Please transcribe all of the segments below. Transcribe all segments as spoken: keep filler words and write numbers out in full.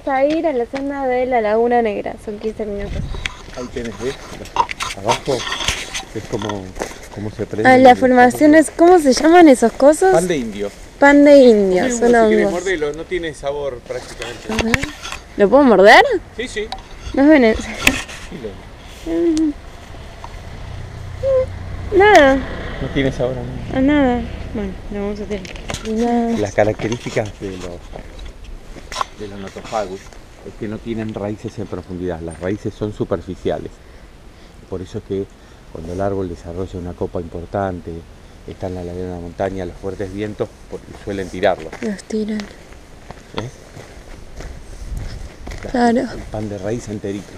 vamos a ir a la senda de la Laguna Negra, son quince minutos. Ahí tenés, ¿ves? Abajo es como, como se prende. Ah, la formación es, ¿cómo se llaman esos cosos? Pan de indio. Pan de indio, Sí, son si hongos. quieres morderlo, no tiene sabor prácticamente. A ver. ¿Lo puedo morder? Sí, sí. ¿No ven? el- Nada, No tiene sabor a nada. a nada. Bueno, lo vamos a tener. Nada. Las características de los, de los notofagus es que no tienen raíces en profundidad, las raíces son superficiales. Por eso es que cuando el árbol desarrolla una copa importante, está en la ladera de una montaña, los fuertes vientos suelen tirarlo. Los tiran. ¿Ves? Claro. El pan de raíz enterito.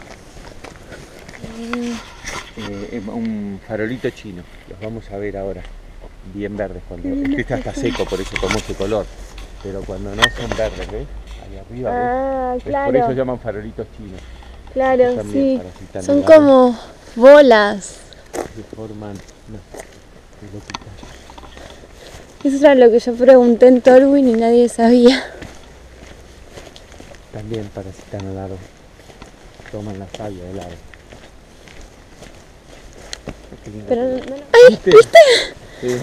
Eh, un farolito chino, los vamos a ver ahora, bien verdes. Cuando este está seco, por eso tomó ese color. Pero cuando no son verdes, ¿ves? Ahí arriba, ¿ves? Ah, ¿Ves? claro. Por eso llaman farolitos chinos. Claro, También sí. parasitan Son el agua. como bolas. Se forman, no, pelotitas. Eso era lo que yo pregunté en Tolwyn y nadie sabía. También parasitan el árbol. Toman la savia del árbol. Qué lindo Pero color. no, no- ¡Ay! ¿Viste? Sí.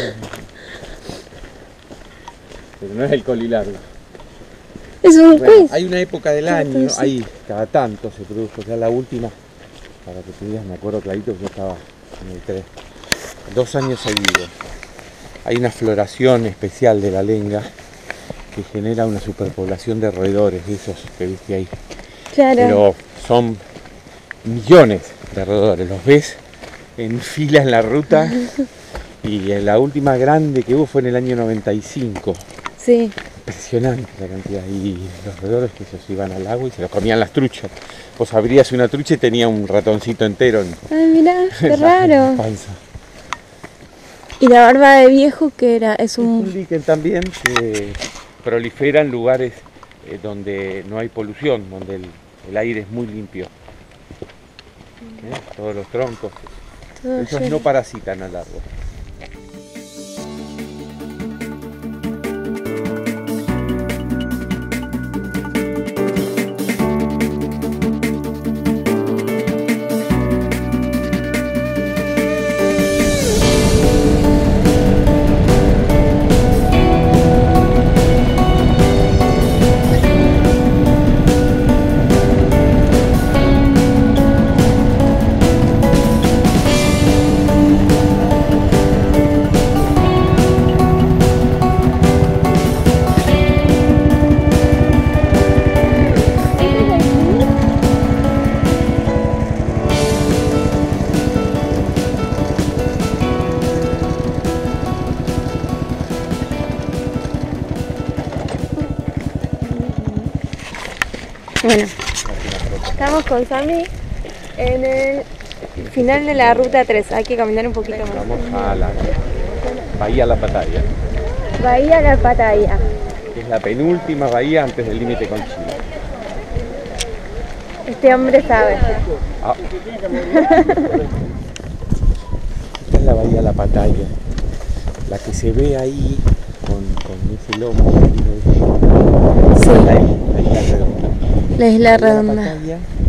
Pero no es el colilargo. Es un Bueno, pez. hay una época del Cada año, tanto. ahí cada tanto se produjo, ya la última, para que te digas, me acuerdo clarito que yo estaba en el tres, dos años seguidos. Hay una floración especial de la lenga que genera una superpoblación de roedores, de esos que viste ahí. Claro. Pero son millones de roedores, los ves en fila en la ruta y en la última grande que hubo fue en el año noventa y cinco. Sí. Impresionante la cantidad. Y los roedores que se iban al agua y se los comían las truchas. Vos abrías una trucha y tenía un ratoncito entero en, Ay, mirá, qué en la raro. panza. ¿Y la barba de viejo qué era? Es Es un un... líquen también que prolifera en lugares eh, donde no hay polución, donde el, el aire es muy limpio. ¿Eh? Todos los troncos. todo Ellos lleno. no parasitan al árbol. Bueno, estamos con Sammy en el final de la ruta tres. Hay que caminar un poquito más. Vamos a la Bahía La Pataya, Bahía La Pataya. que es la penúltima bahía antes del límite con Chile. Este hombre sabe. Ah. Esta es la Bahía La Pataya, la que se ve ahí con, con ese lomo. Sí. La isla, la isla redonda. La isla La redonda. Pataya